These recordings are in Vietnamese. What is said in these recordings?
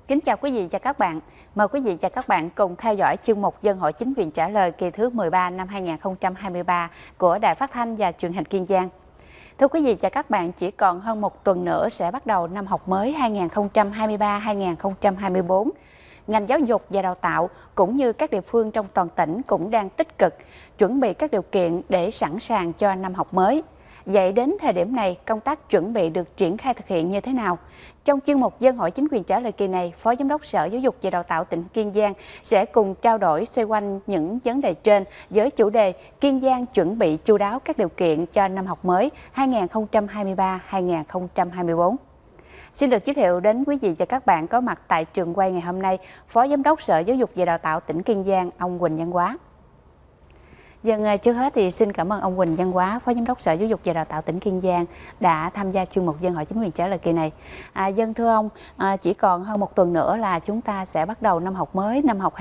Kính chào quý vị và các bạn. Mời quý vị và các bạn cùng theo dõi chương mục Dân hỏi chính quyền trả lời kỳ thứ 13 năm 2023 của Đài Phát thanh và Truyền hình Kiên Giang. Thưa quý vị và các bạn, chỉ còn hơn một tuần nữa sẽ bắt đầu năm học mới 2023-2024. Ngành giáo dục và đào tạo cũng như các địa phương trong toàn tỉnh cũng đang tích cực chuẩn bị các điều kiện để sẵn sàng cho năm học mới. Vậy đến thời điểm này, công tác chuẩn bị được triển khai thực hiện như thế nào? Trong chuyên mục Dân hỏi chính quyền trả lời kỳ này, Phó Giám đốc Sở Giáo dục và Đào tạo tỉnh Kiên Giang sẽ cùng trao đổi xoay quanh những vấn đề trên với chủ đề Kiên Giang chuẩn bị chu đáo các điều kiện cho năm học mới 2023-2024. Xin được giới thiệu đến quý vị và các bạn có mặt tại trường quay ngày hôm nay, Phó Giám đốc Sở Giáo dục và Đào tạo tỉnh Kiên Giang, ông Huỳnh Văn Hóa. Trước hết thì xin cảm ơn ông Huỳnh Văn Hóa, Phó Giám đốc Sở Giáo dục và Đào tạo tỉnh Kiên Giang đã tham gia chuyên mục Dân hỏi chính quyền trả lời kỳ này. Thưa ông, chỉ còn hơn một tuần nữa là chúng ta sẽ bắt đầu năm học mới, năm học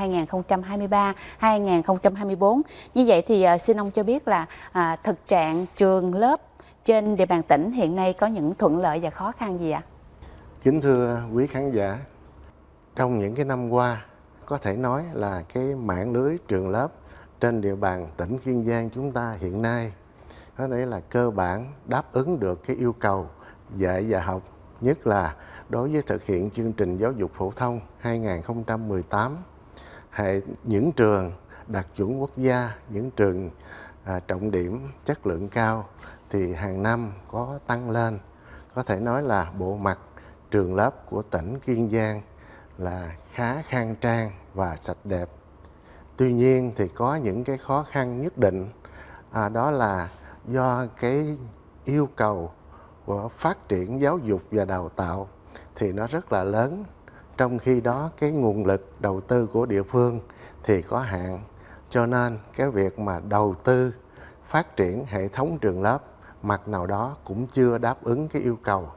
2023-2024. Như vậy thì xin ông cho biết là thực trạng trường lớp trên địa bàn tỉnh hiện nay có những thuận lợi và khó khăn gì ạ? Kính thưa quý khán giả, trong những cái năm qua có thể nói là cái mạng lưới trường lớp trên địa bàn tỉnh Kiên Giang chúng ta hiện nay có thể là cơ bản đáp ứng được cái yêu cầu dạy và học, nhất là đối với thực hiện chương trình giáo dục phổ thông 2018. Những trường đạt chuẩn quốc gia, những trường trọng điểm chất lượng cao thì hàng năm có tăng lên. Có thể nói là bộ mặt trường lớp của tỉnh Kiên Giang là khá khang trang và sạch đẹp. Tuy nhiên thì có những cái khó khăn nhất định, đó là do cái yêu cầu của phát triển giáo dục và đào tạo thì nó rất là lớn. Trong khi đó cái nguồn lực đầu tư của địa phương thì có hạn, cho nên cái việc mà đầu tư phát triển hệ thống trường lớp mặt nào đó cũng chưa đáp ứng cái yêu cầu.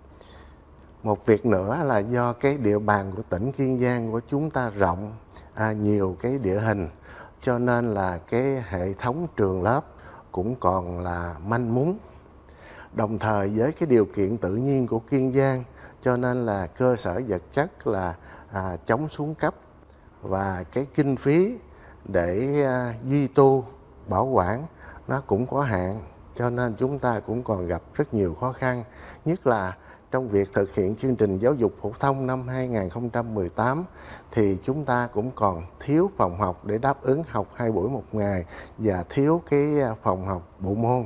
Một việc nữa là do cái địa bàn của tỉnh Kiên Giang của chúng ta rộng, nhiều cái địa hình, cho nên là cái hệ thống trường lớp cũng còn là manh mún. Đồng thời với cái điều kiện tự nhiên của Kiên Giang, cho nên là cơ sở vật chất là chống xuống cấp, và cái kinh phí để duy tu, bảo quản nó cũng có hạn, cho nên chúng ta cũng còn gặp rất nhiều khó khăn, nhất là trong việc thực hiện chương trình giáo dục phổ thông năm 2018 thì chúng ta cũng còn thiếu phòng học để đáp ứng học 2 buổi một ngày và thiếu cái phòng học bộ môn.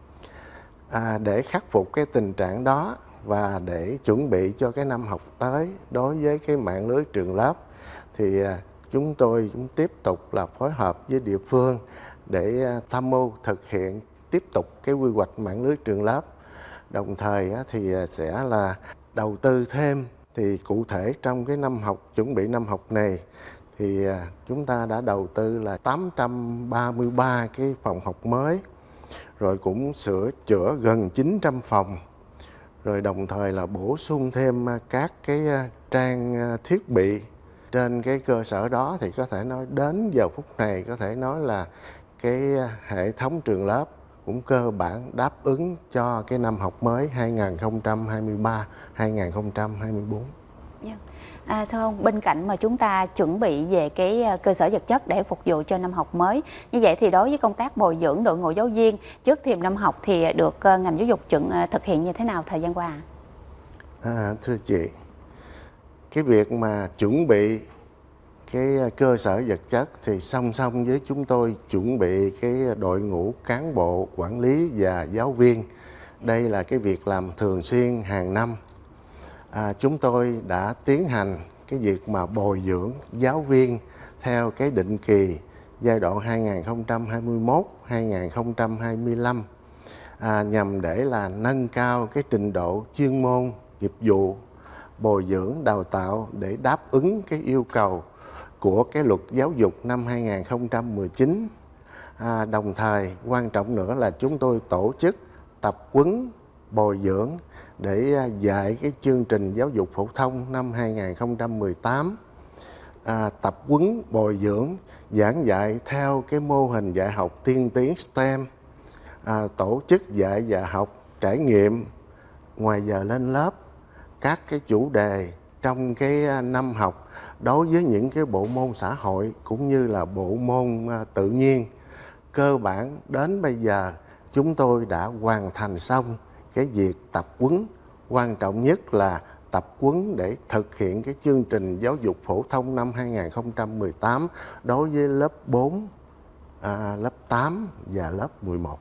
Để khắc phục cái tình trạng đó và để chuẩn bị cho cái năm học tới đối với cái mạng lưới trường lớp thì chúng tôi cũng tiếp tục là phối hợp với địa phương để tham mưu thực hiện tiếp tục cái quy hoạch mạng lưới trường lớp. Đồng thời thì sẽ là đầu tư thêm, thì cụ thể trong cái năm học, chuẩn bị năm học này thì chúng ta đã đầu tư là 833 cái phòng học mới, rồi cũng sửa chữa gần 900 phòng, rồi đồng thời là bổ sung thêm các cái trang thiết bị. Trên cái cơ sở đó thì có thể nói đến giờ phút này có thể nói là cái hệ thống trường lớp cũng cơ bản đáp ứng cho cái năm học mới 2023-2024. Thưa ông, bên cạnh mà chúng ta chuẩn bị về cái cơ sở vật chất để phục vụ cho năm học mới, như vậy thì đối với công tác bồi dưỡng đội ngũ giáo viên trước thềm năm học thì được ngành giáo dục thực hiện như thế nào thời gian qua? Thưa chị, cái việc mà chuẩn bị cái cơ sở vật chất thì song song với chúng tôi chuẩn bị cái đội ngũ cán bộ quản lý và giáo viên. Đây là cái việc làm thường xuyên hàng năm. Chúng tôi đã tiến hành cái việc mà bồi dưỡng giáo viên theo cái định kỳ giai đoạn 2021-2025 nhằm để là nâng cao cái trình độ chuyên môn, nghiệp vụ, bồi dưỡng, đào tạo để đáp ứng cái yêu cầu của cái luật giáo dục năm 2019. Đồng thời quan trọng nữa là chúng tôi tổ chức tập huấn bồi dưỡng để dạy cái chương trình giáo dục phổ thông năm 2018. Tập huấn bồi dưỡng giảng dạy theo cái mô hình dạy học tiên tiến STEM, tổ chức dạy và học trải nghiệm ngoài giờ lên lớp, các cái chủ đề trong cái năm học đối với những cái bộ môn xã hội cũng như là bộ môn tự nhiên. Cơ bản đến bây giờ chúng tôi đã hoàn thành xong cái việc tập huấn, quan trọng nhất là tập huấn để thực hiện cái chương trình giáo dục phổ thông năm 2018 đối với lớp 4, lớp 8 và lớp 11.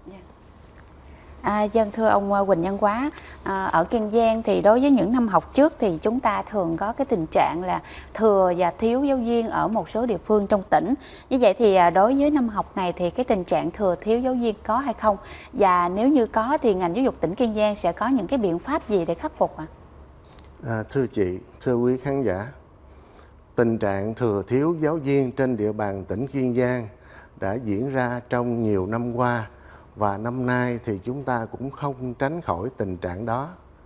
Dân thưa ông Huỳnh Nhân Quá, ở Kiên Giang thì đối với những năm học trước thì chúng ta thường có cái tình trạng là thừa và thiếu giáo viên ở một số địa phương trong tỉnh. Như vậy thì đối với năm học này thì cái tình trạng thừa thiếu giáo viên có hay không? Và nếu như có thì ngành giáo dục tỉnh Kiên Giang sẽ có những cái biện pháp gì để khắc phục ạ? Thưa chị, thưa quý khán giả, tình trạng thừa thiếu giáo viên trên địa bàn tỉnh Kiên Giang đã diễn ra trong nhiều năm qua. Và năm nay thì chúng ta cũng không tránh khỏi tình trạng đó.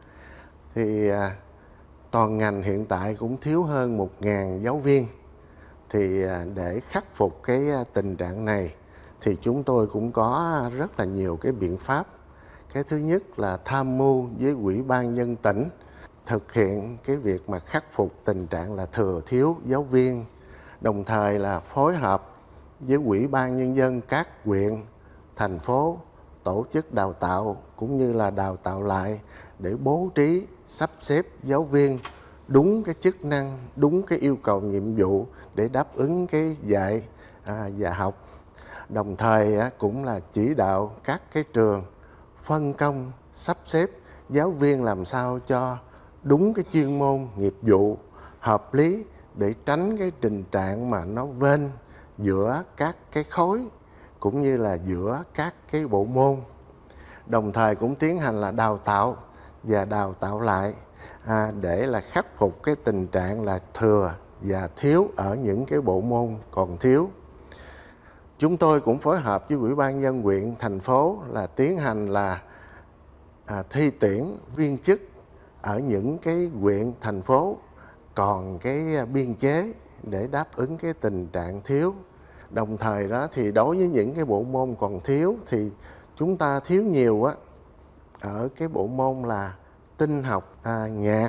Thì toàn ngành hiện tại cũng thiếu hơn 1.000 giáo viên. Thì để khắc phục cái tình trạng này thì chúng tôi cũng có rất là nhiều cái biện pháp. Cái thứ nhất là tham mưu với Ủy ban nhân dân tỉnh thực hiện cái việc mà khắc phục tình trạng là thừa thiếu giáo viên. Đồng thời là phối hợp với Ủy ban nhân dân các huyện, thành phố tổ chức đào tạo cũng như là đào tạo lại để bố trí sắp xếp giáo viên đúng cái chức năng, đúng cái yêu cầu nhiệm vụ để đáp ứng cái dạy và học. Đồng thời cũng là chỉ đạo các cái trường phân công sắp xếp giáo viên làm sao cho đúng cái chuyên môn nghiệp vụ hợp lý để tránh cái tình trạng mà nó vênh giữa các cái khối cũng như là giữa các cái bộ môn. Đồng thời cũng tiến hành là đào tạo và đào tạo lại để là khắc phục cái tình trạng là thừa và thiếu ở những cái bộ môn còn thiếu. Chúng tôi cũng phối hợp với Ủy ban nhân dân huyện, thành phố là tiến hành là thi tuyển viên chức ở những cái huyện, thành phố còn cái biên chế để đáp ứng cái tình trạng thiếu. Đồng thời đó thì đối với những cái bộ môn còn thiếu thì chúng ta thiếu nhiều ở cái bộ môn là tin học, nhạc,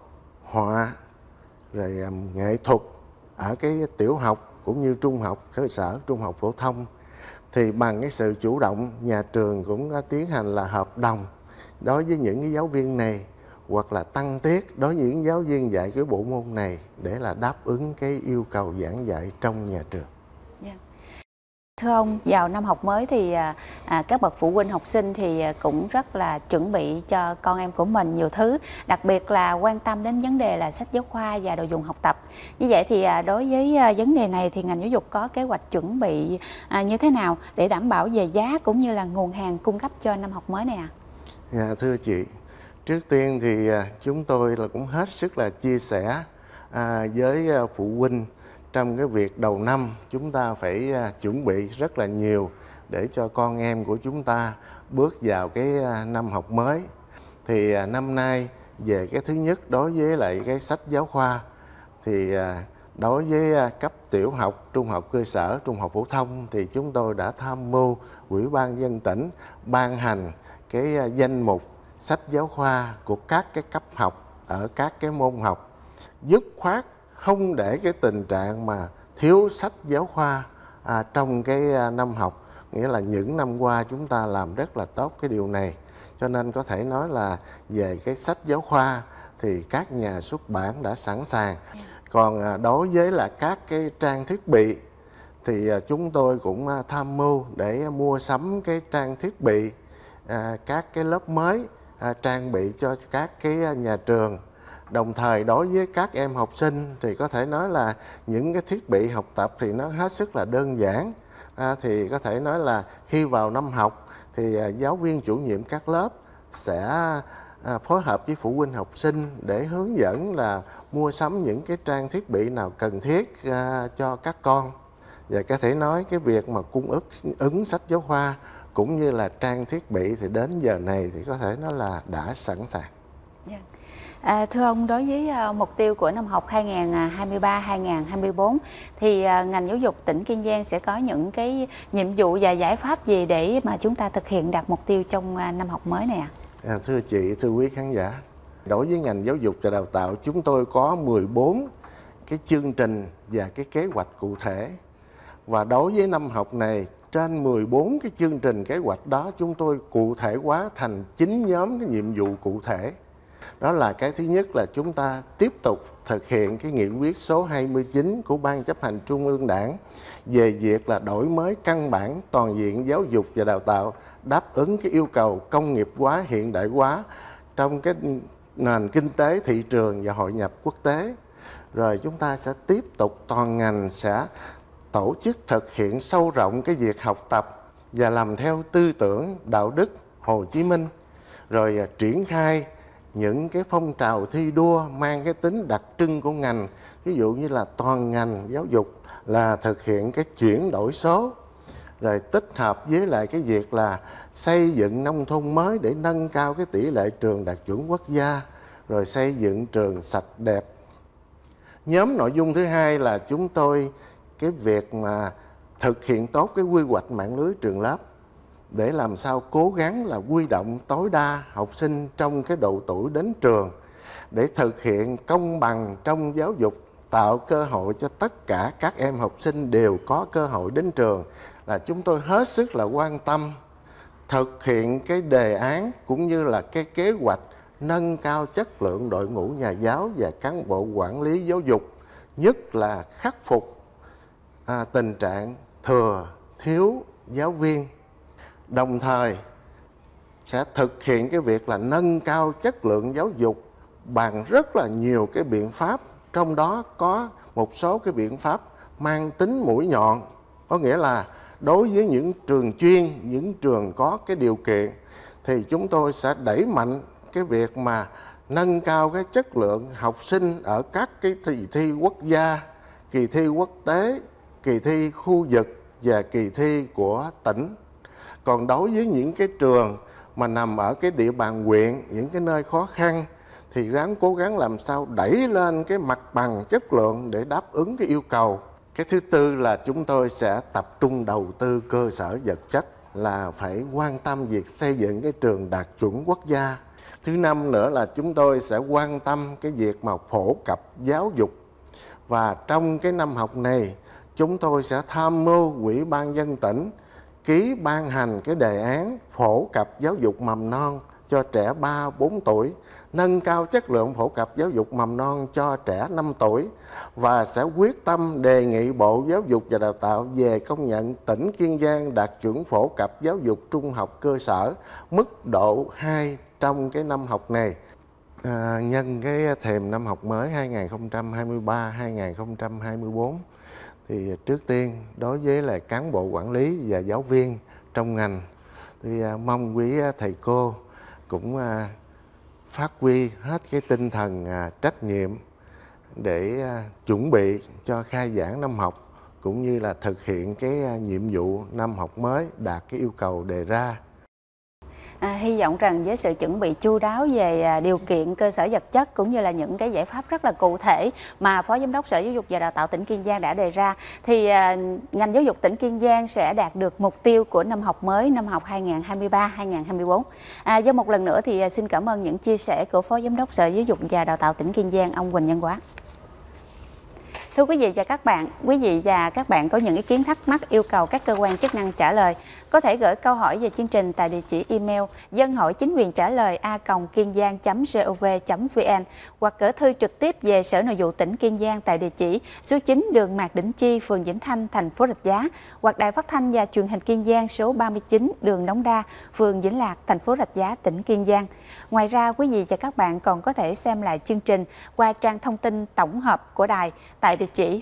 họa, rồi nghệ thuật ở cái tiểu học cũng như trung học cơ sở, trung học phổ thông. Thì bằng cái sự chủ động, nhà trường cũng tiến hành là hợp đồng đối với những cái giáo viên này hoặc là tăng tiết đối với những giáo viên dạy cái bộ môn này để là đáp ứng cái yêu cầu giảng dạy trong nhà trường. Thưa ông, vào năm học mới thì các bậc phụ huynh học sinh thì cũng rất là chuẩn bị cho con em của mình nhiều thứ, đặc biệt là quan tâm đến vấn đề là sách giáo khoa và đồ dùng học tập. Như vậy thì đối với vấn đề này thì ngành giáo dục có kế hoạch chuẩn bị như thế nào để đảm bảo về giá cũng như là nguồn hàng cung cấp cho năm học mới này ạ? Dạ, thưa chị, trước tiên thì chúng tôi là cũng hết sức là chia sẻ với phụ huynh trong cái việc đầu năm chúng ta phải chuẩn bị rất là nhiều để cho con em của chúng ta bước vào cái năm học mới. Thì năm nay về cái thứ nhất đối với lại cái sách giáo khoa thì đối với cấp tiểu học, trung học cơ sở, trung học phổ thông thì chúng tôi đã tham mưu Ủy ban nhân dân tỉnh ban hành cái danh mục sách giáo khoa của các cái cấp học ở các cái môn học, dứt khoát không để cái tình trạng mà thiếu sách giáo khoa trong cái năm học. Nghĩa là những năm qua chúng ta làm rất là tốt cái điều này. Cho nên có thể nói là về cái sách giáo khoa thì các nhà xuất bản đã sẵn sàng. Còn đối với là các cái trang thiết bị thì chúng tôi cũng tham mưu để mua sắm cái trang thiết bị, các cái lớp mới trang bị cho các cái nhà trường. Đồng thời đối với các em học sinh thì có thể nói là những cái thiết bị học tập thì nó hết sức là đơn giản. Thì có thể nói là khi vào năm học thì giáo viên chủ nhiệm các lớp sẽ phối hợp với phụ huynh học sinh để hướng dẫn là mua sắm những cái trang thiết bị nào cần thiết cho các con. Và có thể nói cái việc mà cung ứng sách giáo khoa cũng như là trang thiết bị thì đến giờ này thì có thể nói là đã sẵn sàng. Thưa ông, đối với mục tiêu của năm học 2023-2024 thì ngành giáo dục tỉnh Kiên Giang sẽ có những cái nhiệm vụ và giải pháp gì để mà chúng ta thực hiện đạt mục tiêu trong năm học mới này ạ? Thưa chị, thưa quý khán giả, Đối với ngành giáo dục và đào tạo, chúng tôi có 14 cái chương trình và cái kế hoạch cụ thể. Và đối với năm học này, trên 14 cái chương trình kế hoạch đó chúng tôi cụ thể hóa thành 9 nhóm cái nhiệm vụ cụ thể. Đó là cái thứ nhất là chúng ta tiếp tục thực hiện cái nghị quyết số 29 của Ban Chấp hành Trung ương Đảng về việc là đổi mới căn bản toàn diện giáo dục và đào tạo, đáp ứng cái yêu cầu công nghiệp hóa, hiện đại hóa trong cái nền kinh tế, thị trường và hội nhập quốc tế. Rồi chúng ta sẽ tiếp tục toàn ngành sẽ tổ chức thực hiện sâu rộng cái việc học tập và làm theo tư tưởng đạo đức Hồ Chí Minh, rồi triển khai những cái phong trào thi đua mang cái tính đặc trưng của ngành, ví dụ như là toàn ngành giáo dục là thực hiện cái chuyển đổi số, rồi tích hợp với lại cái việc là xây dựng nông thôn mới để nâng cao cái tỷ lệ trường đạt chuẩn quốc gia, rồi xây dựng trường sạch đẹp. Nhóm nội dung thứ hai là chúng tôi cái việc mà thực hiện tốt cái quy hoạch mạng lưới trường lớp để làm sao cố gắng là huy động tối đa học sinh trong cái độ tuổi đến trường để thực hiện công bằng trong giáo dục, tạo cơ hội cho tất cả các em học sinh đều có cơ hội đến trường. Là chúng tôi hết sức là quan tâm thực hiện cái đề án cũng như là cái kế hoạch nâng cao chất lượng đội ngũ nhà giáo và cán bộ quản lý giáo dục, nhất là khắc phục tình trạng thừa thiếu giáo viên. Đồng thời sẽ thực hiện cái việc là nâng cao chất lượng giáo dục bằng rất là nhiều cái biện pháp, trong đó có một số cái biện pháp mang tính mũi nhọn, có nghĩa là đối với những trường chuyên, những trường có cái điều kiện thì chúng tôi sẽ đẩy mạnh cái việc mà nâng cao cái chất lượng học sinh ở các cái kỳ thi quốc gia, kỳ thi quốc tế, kỳ thi khu vực và kỳ thi của tỉnh. Còn đối với những cái trường mà nằm ở cái địa bàn huyện, những cái nơi khó khăn thì ráng cố gắng làm sao đẩy lên cái mặt bằng chất lượng để đáp ứng cái yêu cầu. Cái thứ tư là chúng tôi sẽ tập trung đầu tư cơ sở vật chất, là phải quan tâm việc xây dựng cái trường đạt chuẩn quốc gia. Thứ năm nữa là chúng tôi sẽ quan tâm cái việc mà phổ cập giáo dục. Và trong cái năm học này, chúng tôi sẽ tham mưu Ủy ban nhân dân tỉnh ký ban hành cái đề án phổ cập giáo dục mầm non cho trẻ 3-4 tuổi, nâng cao chất lượng phổ cập giáo dục mầm non cho trẻ 5 tuổi và sẽ quyết tâm đề nghị Bộ Giáo dục và Đào tạo về công nhận tỉnh Kiên Giang đạt chuẩn phổ cập giáo dục trung học cơ sở mức độ 2 trong cái năm học này. Nhân cái thềm năm học mới 2023-2024 thì trước tiên đối với là cán bộ quản lý và giáo viên trong ngành thì mong quý thầy cô cũng phát huy hết cái tinh thần trách nhiệm để chuẩn bị cho khai giảng năm học cũng như là thực hiện cái nhiệm vụ năm học mới đạt cái yêu cầu đề ra. Hy vọng rằng với sự chuẩn bị chu đáo về điều kiện cơ sở vật chất cũng như là những cái giải pháp rất là cụ thể mà Phó Giám đốc Sở Giáo dục và Đào tạo tỉnh Kiên Giang đã đề ra thì ngành giáo dục tỉnh Kiên Giang sẽ đạt được mục tiêu của năm học mới, năm học 2023-2024. Do một lần nữa thì xin cảm ơn những chia sẻ của Phó Giám đốc Sở Giáo dục và Đào tạo tỉnh Kiên Giang, ông Huỳnh Nhân Quá. Thưa quý vị và các bạn có những ý kiến thắc mắc yêu cầu các cơ quan chức năng trả lời, có thể gửi câu hỏi về chương trình tại địa chỉ email dân hỏi chính quyền trả lời a.kiengiang.gov.vn hoặc gửi thư trực tiếp về Sở Nội vụ tỉnh Kiên Giang tại địa chỉ số 9 đường Mạc Đỉnh Chi, phường Vĩnh Thanh, thành phố Rạch Giá hoặc Đài Phát thanh và Truyền hình Kiên Giang số 39 đường Đống Đa, phường Vĩnh Lạc, thành phố Rạch Giá, tỉnh Kiên Giang. Ngoài ra, quý vị và các bạn còn có thể xem lại chương trình qua trang thông tin tổng hợp của đài tại địa chỉ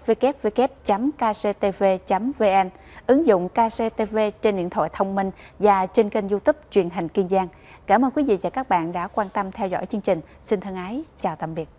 www.kctv.vn, ứng dụng KCTV trên điện thoại thông minh và trên kênh YouTube Truyền hình Kiên Giang. Cảm ơn quý vị và các bạn đã quan tâm theo dõi chương trình. Xin thân ái, chào tạm biệt.